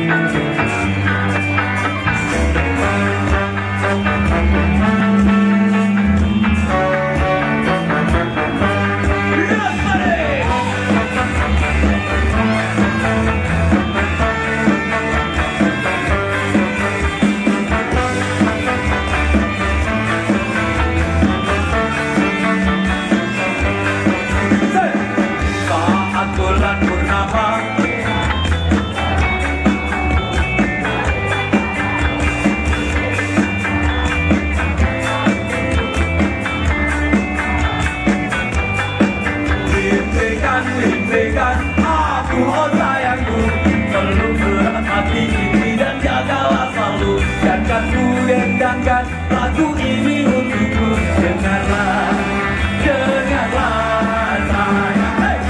Aku oh sayangku, peluk erat hati ini dan jagalah selalu. Dan kan ku endangkan lagu ini untukku. Dengarlah, dengarlah sayang. Hey!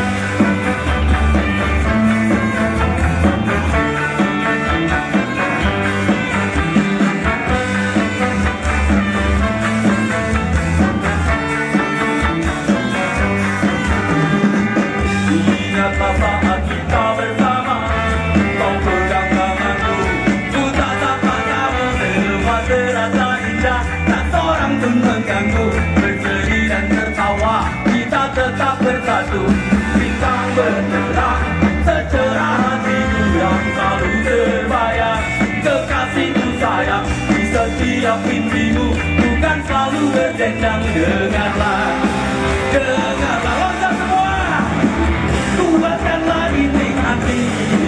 Ingatlah saat kita bersama, kau pegang tanganku, ku tatap matamu, semua terasa indah, tak seorang pun mengganggu. Bersedih dan tertawa, kita tetap bersatu. Bintang berterang, secerah hatiku yang selalu terbayang. Kekasihku sayang, di setiap mimpimu, bukan selalu berdendang. Dengarlah, dengarlah, loncat semua. Kuatkanlah dinding hati,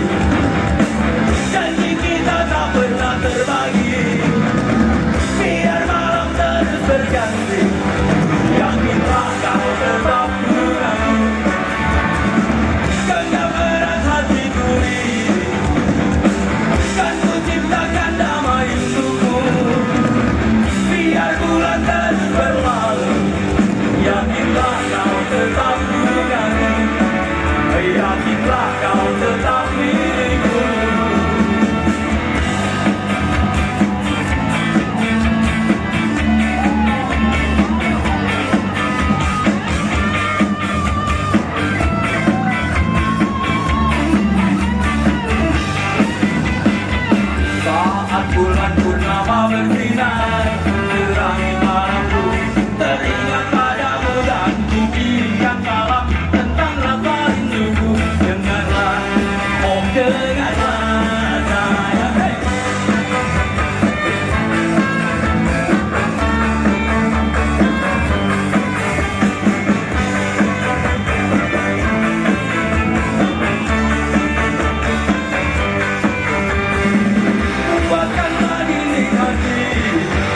janji kita tak pernah terbagi. Biar malam terus berganti, yakinlah kau tetap denganku. Genggam erat hatiku ini, kan ku ciptakan damai untukmu. Biar bulan terus berlalu, yakinlah kau tetap denganku. Yakinlah kau tetap milikku. Saat bulan purnama bersinar, terangi malamku, teringat padamu dan bukti yang kalah tentang rasa rinduku. Dengarlah, oh dengarlah sayang. Hey! Kuatkanlah dinding hati,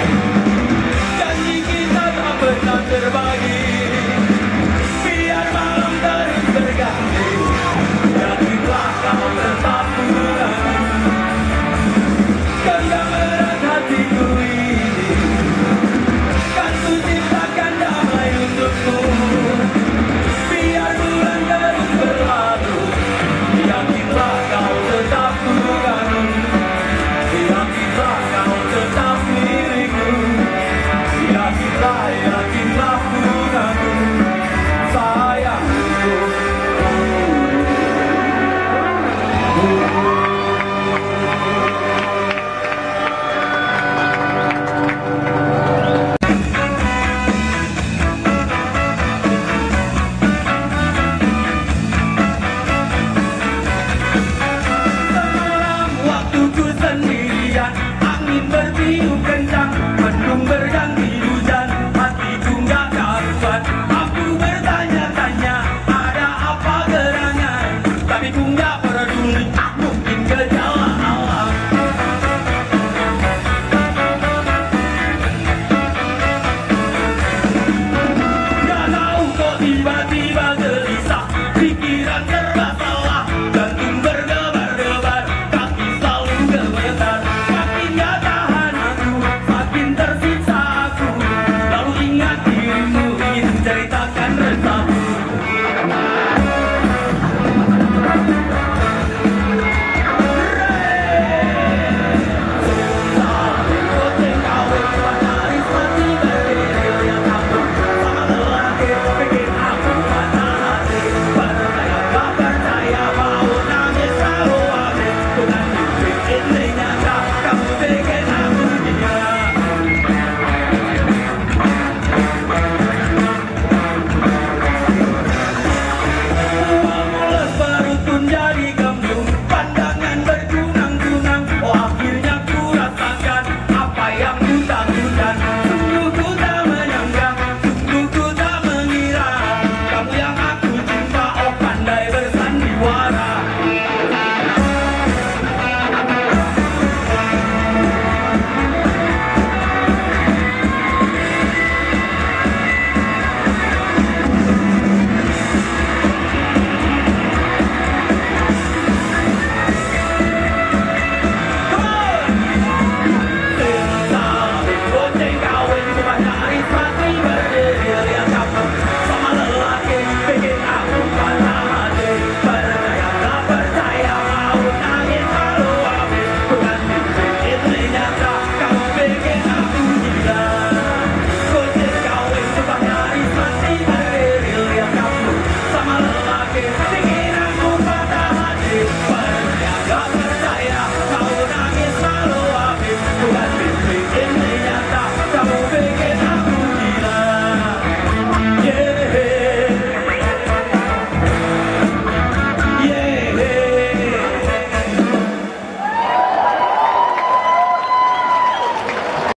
ini